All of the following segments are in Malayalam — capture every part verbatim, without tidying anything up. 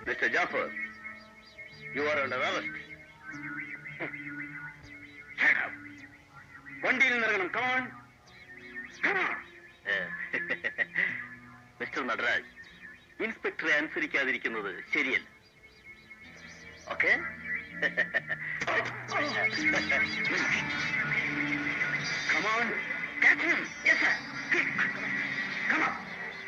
Mister Jaffer, you are under arrest. Shut up. Vandil Naraganam, come on. Come on. Mister Nadraj, Inspector അനുസരിക്കാതിരിക്കുന്നത് ശരിയല്ല. Okay? Come on. Catch him. Yes, sir. Quick. Come on.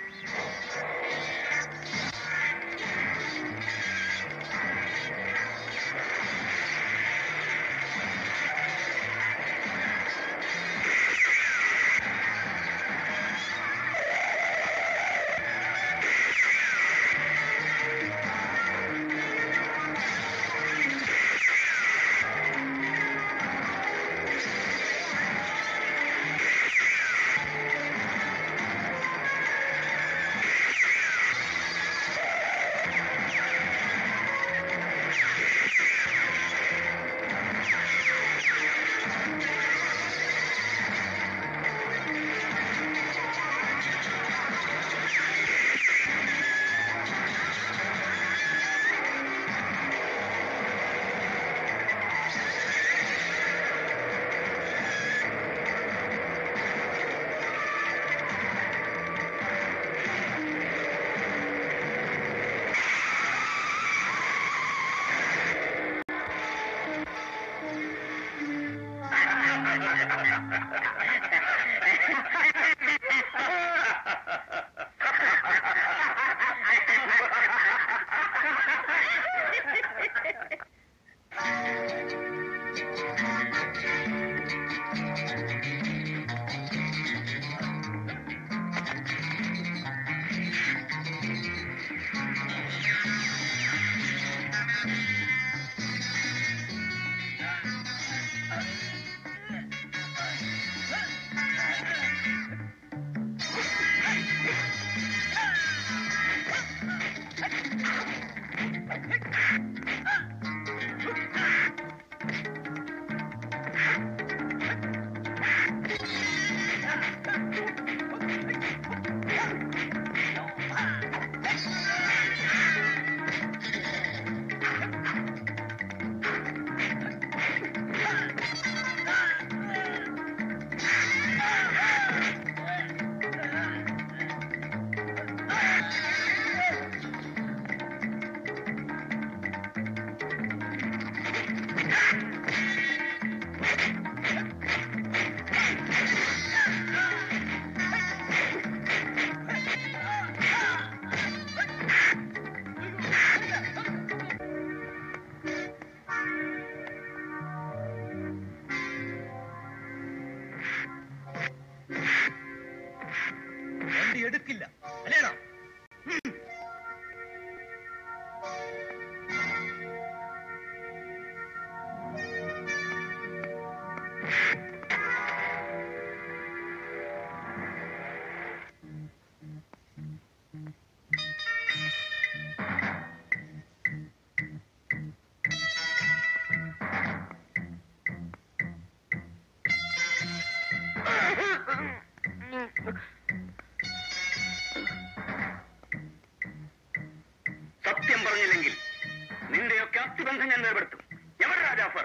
സത്യം പറഞ്ഞില്ലെങ്കിൽ നിന്റെയൊക്കെ അസ്ഥിബന്ധം ഞാൻ വേർപെടുത്തും. എവിടെ രാജാഫർ?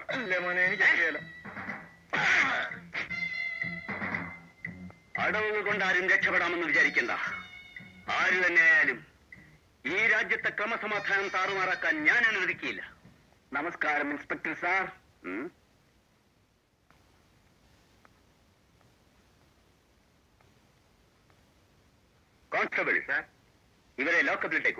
അടവുകൾ കൊണ്ട് ആരും രക്ഷപ്പെടാമെന്ന് വിചാരിക്കണ്ട. ആര് തന്നെയായാലും ഈ രാജ്യത്തെ ക്രമസമാധാനം താറുമാറാക്കാൻ ഞാൻ അനുവദിക്കില്ല. നമസ്കാരം ഇൻസ്പെക്ടർ സാർ. കോൺസ്റ്റബിൾ ഇവരെ ലോക്കപ്പിലിട്ടേക്കൂ.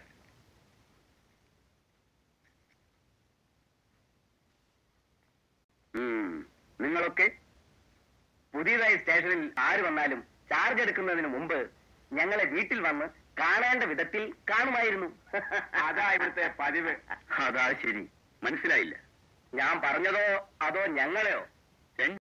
നിങ്ങളൊക്കെ പുതിയതായി സ്റ്റേഷനിൽ ആര് വന്നാലും ചാർജ് എടുക്കുന്നതിന് മുമ്പ് ഞങ്ങളെ വീട്ടിൽ വന്ന് കാണേണ്ട വിധത്തിൽ കാണുമായിരുന്നു. അതാ ഇവിടുത്തെ പതിവ്. അതാ ശരി. മനസ്സിലായില്ല. ഞാൻ പറഞ്ഞതോ അതോ ഞങ്ങളെയോ?